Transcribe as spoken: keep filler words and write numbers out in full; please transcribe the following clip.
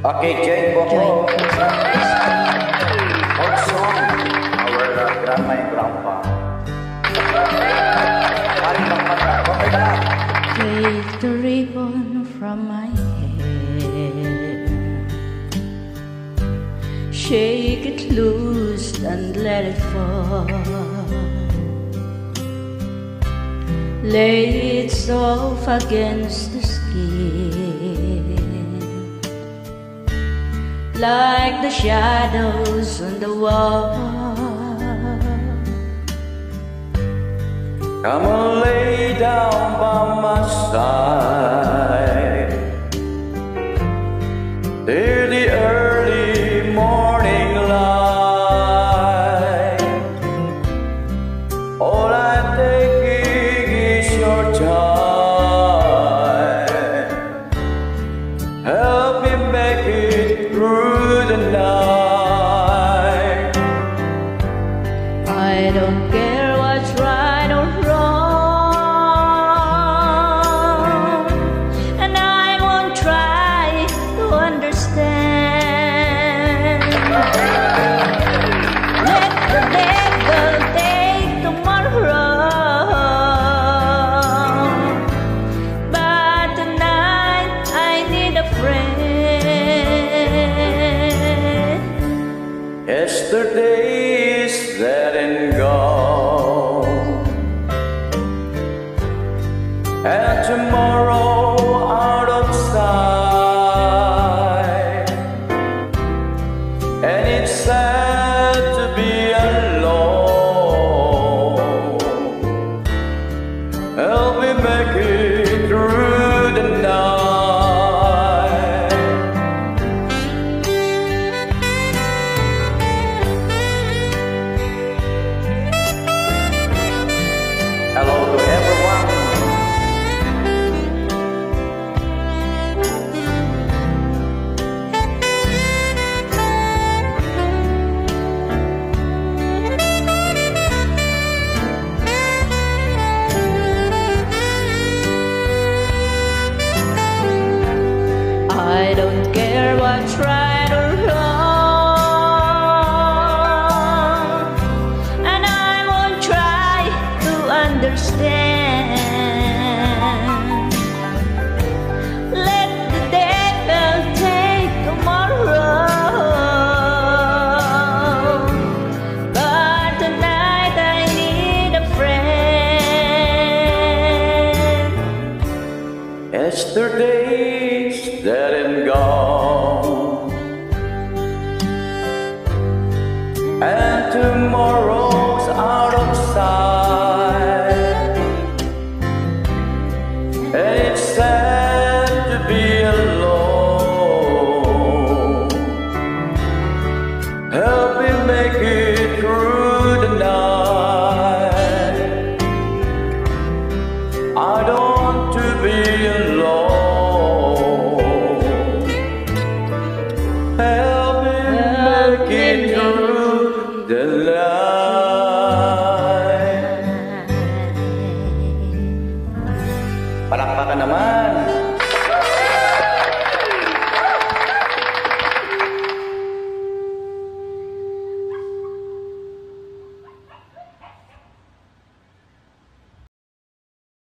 Okay, Jane Boko. Old song, our uh, grandma and grandpa. Take the ribbon from my hair, shake it loose and let it fall. Lay it soft against the skin, like the shadows on the wall. Come on, lay down by my side till the early morning light. All I take is your time. Help me make it through the night. I don't care what's right or wrong, and I won't try to understand. Let the devil take tomorrow, but tonight I need a friend. Yesterday's dead and gone, and tomorrow out of sight. And it's sad to be alone. Help me make it through the night. Hello to everyone. I don't care what's right or wrong, and I won't try to understand. Let the devil take tomorrow, but tonight I need a friend. Yesterday's dead and gone, and tomorrow's out of sight. And it's sad to be alone. Help me make it through the night. I don't want to be alone. Help me make it through the night. Palakpakan naman.